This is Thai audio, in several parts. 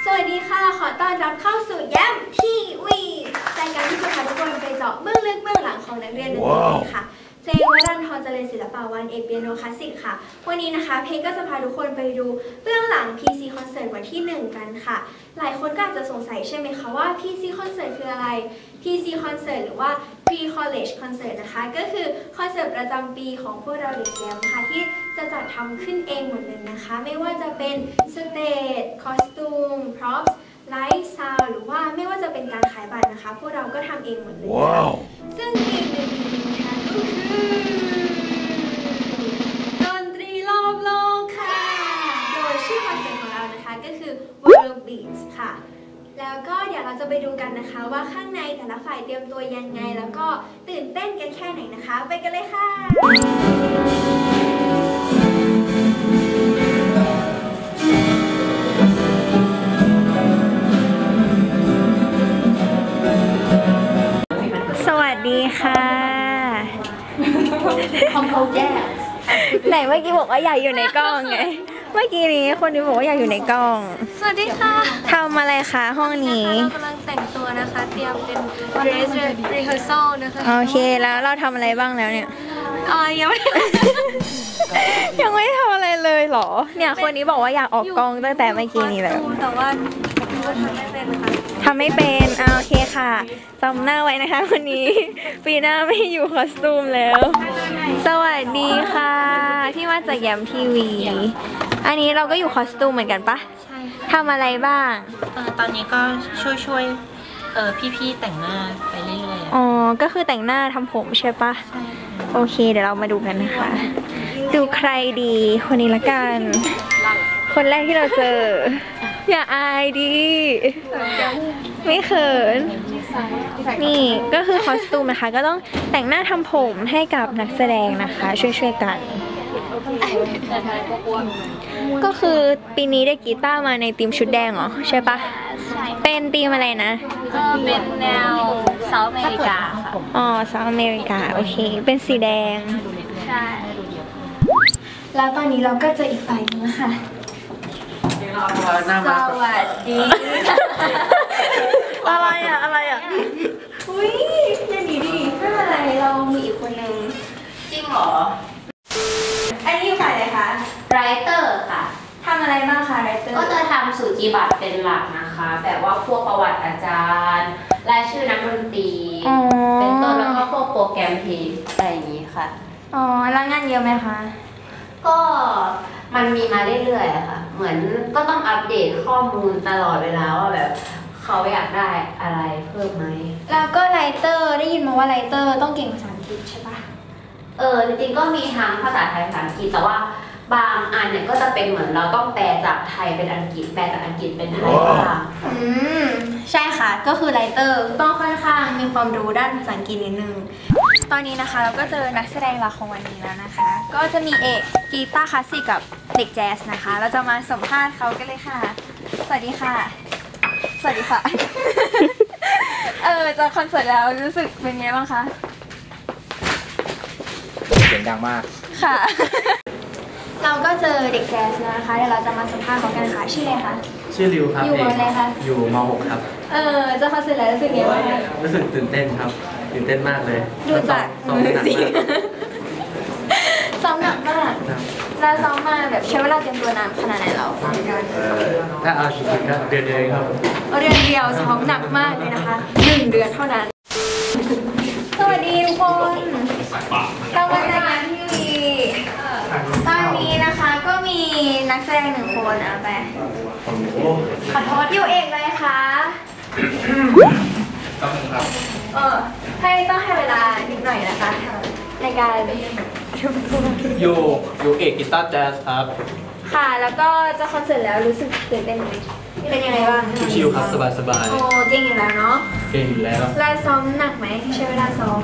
สวัสดีค่ะขอต้อนรับเข้าสู่แย้มทีวีรายการที่จะพาทุกคนไปเจาะเบื้องลึกเบื้องหลังของนักเรียนดนตรีค่ะเพลงวรันทรเจริญศิลปะวันเอกเปียโนคลาสสิกค่ะวันนี้นะคะเพลงก็จะพาทุกคนไปดูเบื้องหลัง PC Concert วันที่ 1กันค่ะหลายคนก็อาจจะสงสัยใช่ไหมคะว่า PC Concert คืออะไร PC Concert หรือว่า Pre College Concert นะคะก็คือคอนเสิร์ตประจำปีของพวกเราเด็กแย้มค่ะที่จะจัดทำขึ้นเองหมดเลยนะคะไม่ว่าจะเป็นสเตจคอสตูมพร็อพไลท์ซาวหรือว่าไม่ว่าจะเป็นการขายบัตรนะคะพวกเราก็ทำเองหมดเลย wow. ซึ่งธีมในปีนี้นะคะก็คือดนตรีรอบโลกค่ะโดยชื่อคอนเสิร์ตของเรานะคะก็คือ World Beats ค่ะแล้วก็เดี๋ยวเราจะไปดูกันนะคะว่าข้างในแต่ละฝ่ายเตรียมตัวยังไงแล้วก็ตื่นเต้นกันแค่ไหนนะคะไปกันเลยค่ะสวัสดีค่ะคอมโพสแยกไหนเมื่อกี้บอกว่าอยากอยู่ในกล้องไงเมื่อกี้นี้คนนี้บอกว่าอยากอยู่ในกล้องสวัสดีค่ะทำอะไรคะห้องนี้เรากำลังแต่งตัวนะคะเตรียมเป็น dress rehearsal นะคะโอเคแล้วเราทำอะไรบ้างแล้วเนี่ยยังไม่ยังไม่ทำอะไรเลยเหรอเนี่ยคนนี้บอกว่าอยากออกกล้องตั้งแต่เมื่อกี้นี้แล้วแต่ว่าทำไม่เป็นค่ะทำไม่เป็นโอเคค่ะจำหน้าไว้นะคะคนนี้ปีหน้าไม่อยู่คอสตูมแล้วสวัสดีค่ะที่มาจากแย้มทีวีอันนี้เราก็อยู่คอสตูมเหมือนกันปะใช่ทำอะไรบ้างตอนนี้ก็ช่วยพี่ๆแต่งหน้าไปเรื่อยๆอ๋อก็คือแต่งหน้าทำผมใช่ปะใช่โอเคเดี๋ยวเรามาดูกันนะคะดูใครดีคนนี้ละกันคนแรกที่เราเจออย่าอายดิไม่เขินนี่ก็คือคอสตูมนะคะก็ต้องแต่งหน้าทำผมให้กับนักแสดงนะคะช่วยกันก็คือปีนี้ได้กีตาร์มาในธีมชุดแดงเหรอใช่ปะเป็นธีมอะไรนะเป็นแนวเซาท์อเมริกาค่ะอ๋อเซาท์อเมริกาโอเคเป็นสีแดงใช่แล้วตอนนี้เราก็เจออีกฝ่ายนึงค่ะสวัสดีอะไรอ่ะอุ้ยยังดีไม่เป็นไรเรามีอีกคนนึงจริงเหรออันนี้ฝ่ายอะไรคะไรเตอร์ค่ะทำอะไรบ้างคะไรเตอร์ก็จะทำสูจิบัตรเป็นหลักนะคะแบบว่าพวกประวัติอาจารย์รายชื่อนักดนตรีเป็นต้นแล้วก็พวกโปรแกรมเพลงอะไรอย่างนี้ค่ะอ๋อแล้วงานเยอะไหมคะก็มันมีมาเรื่อยๆอะค่ะเหมือนก็ต้องอัปเดตข้อมูลตลอดเวลาว่าแบบเขาอยากได้อะไรเพิ่มไหมแล้วก็ไรเตอร์ได้ยินมาว่าไรเตอร์ต้องเก่งภาษาอังกฤษใช่ปะจริงๆก็มีทั้งภาษาไทยภาษาอังกฤษแต่ว่าบางอันเนี่ยก็จะเป็นเหมือนเราต้องแปลจากไทยเป็นอังกฤษแปลจากอังกฤษเป็นไทยบ้างใช่ค่ะก็คือไรเตอร์ต้องค่อนข้างมีความรู้ด้านภาษาอังกฤษนิดนึงตอนนี้นะคะเราก็เจอนักแสดงหลักของวันนี้แล้วนะคะก็จะมีเอกกีตาร์คลาสสิกกับเด็กแจ๊สนะคะเราจะมาสัมภาษณ์เขากันเลยค่ะสวัสดีค่ะสวัสดีค่ะจะคอนเสิร์ตแล้วรู้สึกเป็นไงบ้างคะเสียงดังมากค่ะเราก็เจอเด็กแจ๊สนะคะเดี๋ยวเราจะมาสัมภาษณ์เขากันค่ะชื่ออะไรคะชื่อริวครับอยู่ม.อะไรคะอยู่ม.6 ครับจะคอนเสิร์ตแล้วรู้สึกไงบ้างคะรู้สึกตื่นเต้นครับตื่นเต้นมากเลยดูจากมือสิซ้อมหนักมากแล้วซ้อมมาแบบใช้เวลาเตรียมตัวนานขนาดไหนเราถ้าเอาจริงๆก็เดือนเดียวครับเดือนเดียวซ้อมหนักมากเลยนะคะ1 เดือนเท่านั้นสวัสดีทุกคนเรามาจากงานทีวีตอนนี้นะคะก็มีนักแสดง1 คนไปขอโทษอยู่เอกเลยคะต้องครับต้องให้เวลานิดหน่อยนะคะในการอยู่เอกกีตาร์แจ๊สครับค่ะแล้วก็จะคอนเสิร์ตแล้วรู้สึกตื่นเต้นไหมเป็นยังไงบ้างชิลครับสบายโอ้เก่งอยู่แล้วเนาะเก่งอยู่แล้วแล้วซ้อมหนักไหมใช้เวลาซ้อม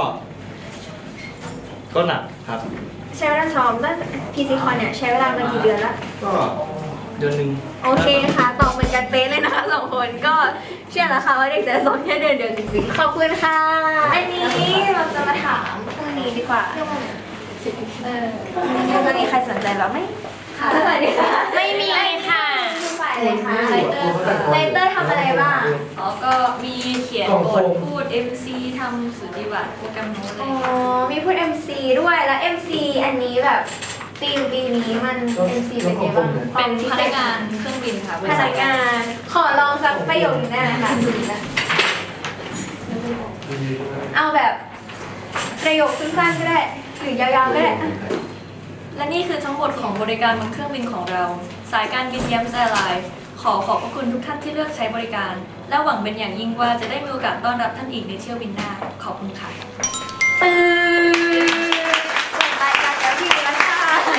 ก็หนักครับใช้เวลาซ้อมตั้งพีซีคอนเนี่ยใช้เวลามากี่เดือนละก็เดือนนึงโอเคค่ะตอบเหมือนกันเป๊ะเลยนะคะ2 คนก็เชื่อแล้วค่ะว่าเด็กจะซ้อมแค่เดือนเดียวจริงๆขอบคุณค่ะอันนี้เราจะมาถามพรุ่งนี้ดีกว่าตอนนี้ใครสนใจเราไหมสวัสดีค่ะไม่มีค่ะฝ่ายเลยค่ะไรเตอร์เลเตอร์ทำอะไรบ้างก็มีเขียนบทพูด MC ทำสุติบัตรโปรแกรมโน้ตอะไรอ๋อ มีพูด MC ด้วยแล้ว MC อันนี้แบบปีนี้มัน MC เป็นไงบ้างเป็นพนักงานเครื่องบินค่ะพนักงานขอลองสักประโยคนึงได้ไหมคะเอาแบบประโยคสั้นๆก็ได้หรือยาวๆก็ได้และนี่คือทั้งหมดของบริการบนเครื่องบินของเรา สายการบินแยมแอร์ไลน์ขอบพระคุณทุกท่านที่เลือกใช้บริการ และหวังเป็นอย่างยิ่งว่าจะได้มีโอกาสต้อนรับท่านอีกในเที่ยวบินหน้าขอบคุณค่ะรายการแล้วพี่แล้วค่ะ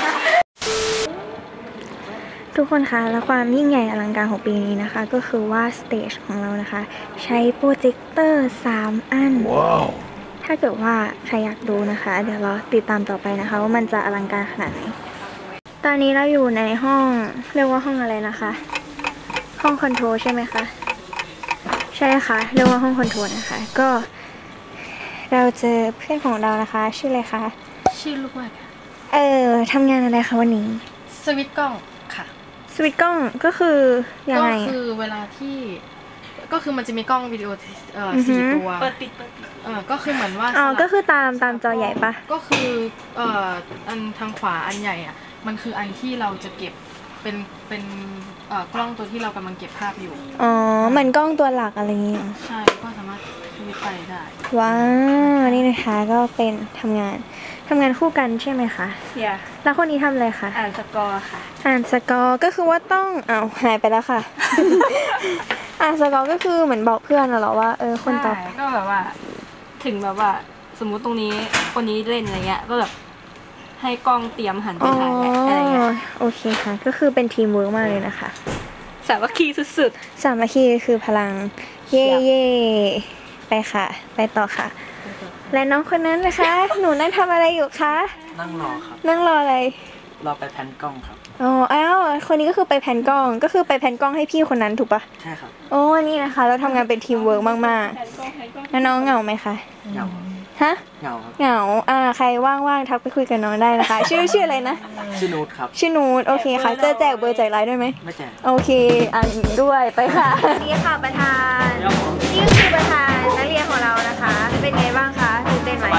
ทุกคนคะและความยิ่งใหญ่อลังการของปีนี้นะคะ ก็คือว่าสเตจของเรานะคะ ใช้โปรเจคเตอร์3 อัน Wow. ถ้าเกิดว่าใครอยากดูนะคะ เดี๋ยวเราติดตามต่อไปนะคะ ว่ามันจะอลังการขนาดไหน ตอนนี้เราอยู่ในห้องเรียกว่าห้องอะไรนะคะ ห้องคอนโทรลใช่ไหมคะใช่ค่ะเรียกว่าห้องคอนโทรลนะคะ ก็เราเจอเพื่อนของเรานะคะ ชื่ออะไรคะชื่อลูกว่าค่ะทำงานอะไรคะวันนี้สวิตช์กล้องค่ะสวิตช์กล้องก็คือยังก็ไงคือเวลาที่ก็คือมันจะมีกล้องวิดีโออฮึ 4 ตัวเปิดปิดก็คือเหมือนว่าอ๋อสลับก็คือตามจอใหญ่ปะก็คืออันทางขวาอันใหญ่อ่ะมันคืออันที่เราจะเก็บเป็นกล้องตัวที่เรากำลังเก็บภาพอยู่อ๋อเหมือนกล้องตัวหลักอะไรอย่างเงี้ยใช่ก็สามารถสวิตช์ไปได้ว้าวนี่นะคะก็เป็นทำงานคู่กันใช่ไหมคะอย่าแล้วคนนี้ทำอะไรคะอ่านสกอร์ค่ะอ่านสกอร์ก็คือว่าต้องหายไปแล้วค่ะ อ่านสกอร์ก็คือเหมือนบอกเพื่อนน่ะเหรอว่าคนต่อไปก็แบบว่าถึงแบบว่าสมมุติตรงนี้คนนี้เล่นอะไรเงี้ยก็แบบให้กล้องเตรียมหันไปอ๋อถ่ายอะไรเงี้ยโอเคค่ะ ก็คือเป็นทีมเวิร์กมากเลยนะคะสามัคคีสุดสามัคคีคือพลังเย่เย่ไปค่ะ ไปต่อค่ะ และน้องคนนั้นนะคะ หนูนั่งทำอะไรอยู่คะนั่งรอครับนั่งรออะไรรอไปแพนกล้องครับอ๋ออ้าวคนนี้ก็คือไปแผ่นกล้องก็คือไปแผ่นกล้องให้พี่คนนั้นถูกปะใช่ครับโอ้นี่นะคะ เราทำงานเป็นทีมเวิร์กมากๆแล้วน้องเหงาไหมคะเหงาฮะเหงาครับเหงาใครว่างๆทักไปคุยกับน้องได้นะคะ ชื่ออะไรนะชื่อนูตครับชื่อนูตโอเคค่ะจะแจกเบอร์แจกไลน์ด้วยไหมไม่แจกโอเคด้วยไปค่ะนี่ค่ะประธานนี่ก็คือประธานนักเรียนของเรานะคะ เป็นไงบ้างคะตื่นเต้นไหม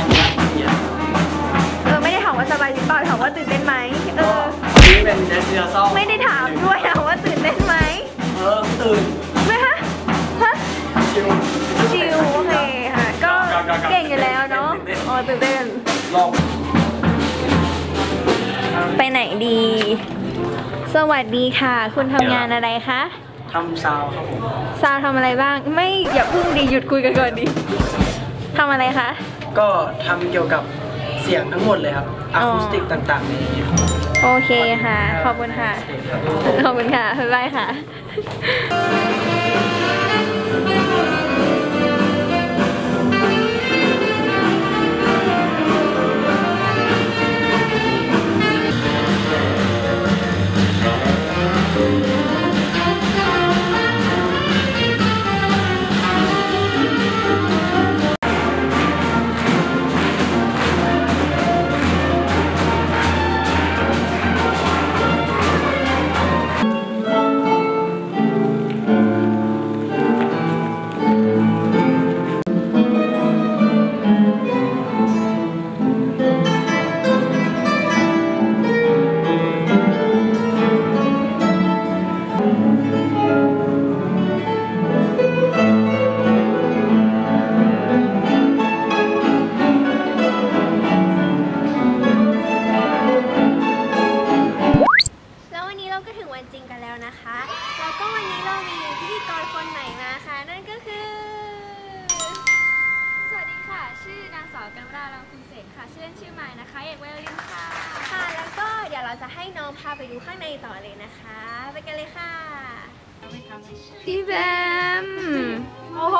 ไม่ได้ถามว่าสบายหรือเปล่าถามว่าตื่นเต้นไหมวันนี้เป็นเดสเนียซ่องไม่ได้ถามด้วยถามว่าตื่นเต้นไหมตื่นไหมฮะชิวชิลโอเคค่ะ ก็เก่งอยู่แล้วเนาะอ๋อตื่นเต้นลองไปไหนดี สวัสดีค่ะ คุณทำงานอะไรคะทำซาวครับผมซาวทำอะไรบ้างไม่อย่าพึ่งดีหยุดคุยกันก่อนดิทำอะไรคะก็ทำเกี่ยวกับเสียงทั้งหมดเลยครับอะคูสติกต่างๆในนี้ครับโอเคค่ะ ขอบคุณค่ะ ขอบคุณค่ะ บ๊ายบายค่ะ แล้ววันนี้เราก็ถึงวันจริงกันแล้วนะคะ แล้วก็วันนี้เรามีพิธีกรคนใหม่มาค่ะ นั่นก็คือสวัสดีค่ะ ชื่อนางสาวกันวราลังคุณเสกค่ะ ชื่อเล่นชื่อไมายนะคะ เอกไวโอลินค่ะค่ะ แล้วก็เดี๋ยวเราจะให้น้องพาไปดูข้างในต่อเลยนะคะ ไปกันเลยค่ะ พี่แบมโอ้โห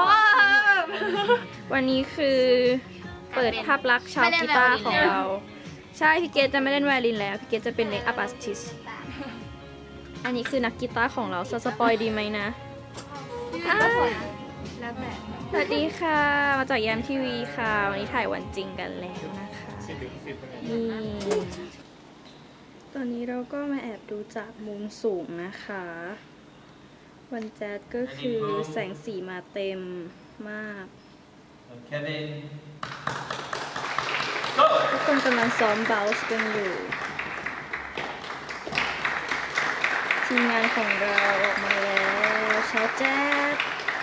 วันนี้คือเปิดภาพลักษณ์ชาวกีตาร์ของเรา ใช่ พี่เกดจะไม่เล่นไวโอลินแล้ว พี่เกดจะเป็นเล็กอัพอาร์ติสอันนี้คือนักกีตาร์ของเราสปอยดีไหมนะสวัสดีค่ะ มาจากแยมทีวีค่ะ วันนี้ถ่ายวันจริงกันแล้วนะคะนี่ตอนนี้เราก็มาแอบดูจากมุมสูงนะคะวันแจ๊ดก็คือแสงสีมาเต็มมาก Kevin ทุกคนกำลังซ้อมเบลส์กันอยู่ ทีมงานของเราออกมาแล้วชาวแจ๊ด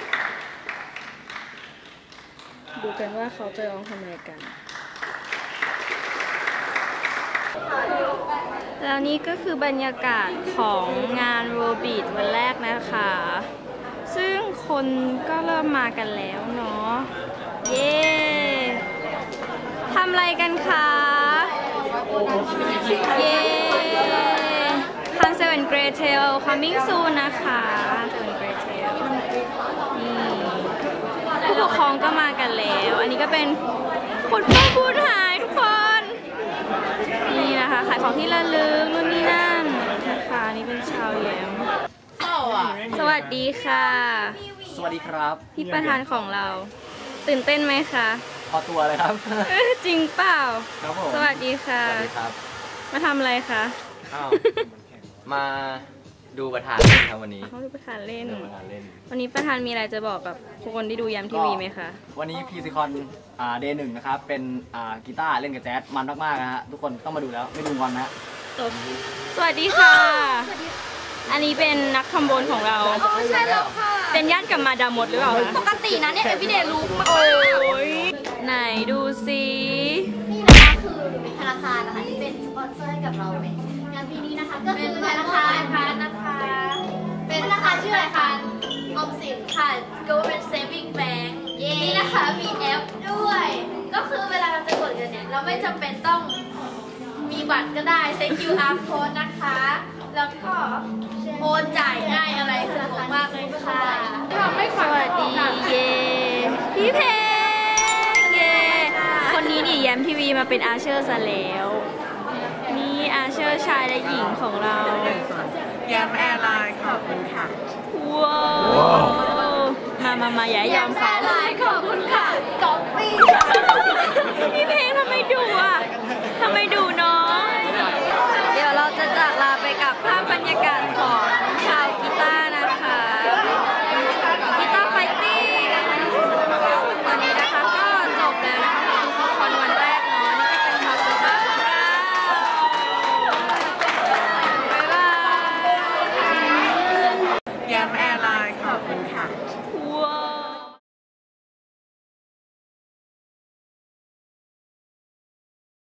ดูกันว่าเขาจะร้องทำอะไรกัน แล้วนี่ก็คือบรรยากาศของงานโรบีทวันแรกนะคะ ซึ่งคนก็เริ่มมากันแล้วเนาะ เย้ทำอะไรกันคะ เย้ทาง7 Great Tail coming soon นะคะ7 Great Tail นี่ผู้ปกครองก็มากันแล้ว อันนี้ก็เป็นคนป้าบุญหายทุกคน นี่นะคะขายของที่ระลึกนู่นนี่นั่นนะคะนี่เป็นชาวแย้มสวัสดีค่ะสวัสดีครับพี่ประธานของเรา ตื่นเต้นไหมคะพอตัวเลยครับจริงเปล่าครับผมสวัสดีค่ะสวัสดีครับมาทำอะไรคะอ้าว มาดูประธานเล่นครับวันนี้เขาดูประธานเล่นดูประธานเล่นวันนี้ประธานมีอะไรจะบอกกับคนที่ดูย้ำทีวีไหมคะวันนี้พีซีคอนเดย์หนึ่งนะครับ เป็นกีตาร์เล่นกับแจ๊สมันมากๆนะฮะ ทุกคนต้องมาดูแล้วไม่ดูงอนนะสวัสดีค่ะ อันนี้เป็นนักทำบนของเราใช่แล้วค่ะเป็นญาติกับมาดามดหรือเปล่าคะปกตินะเนี่ยเอพี่เดรู้มากโอ้ยไหนดูสินี่นะคะคือธนาคารนะคะที่เป็นสปอนเซอร์ให้กับเราในงานปีนี้นะคะก็คือธนาคารนะคะ เป็นธนาคารชื่ออะไรคะออมสินค่ะ Government Saving Bank นี่นะคะมีแอปด้วย ก็คือเวลาเราจะกดเงินเนี่ยเราไม่จำเป็นต้องมีบัตรก็ได้ใช้ QR code นะคะ แล้วก็โอนจ่ายง่ายอะไรสะดวกมากเลยค่ะสวัสดีเย่พี่เพงเย่คนนี้ดิแย้มทีวีมาเป็นอาเชอร์ซะแล้ว นี่อาเชอร์ชายและหญิงของเราแยมแอร์ไลน์ขอบคุณค่ะว้าวมาอย่าให้ยอมเขาขอบคุณค่ะก๊อปปี้พี่เพลงทำไมดุอ่ะทำไมดุ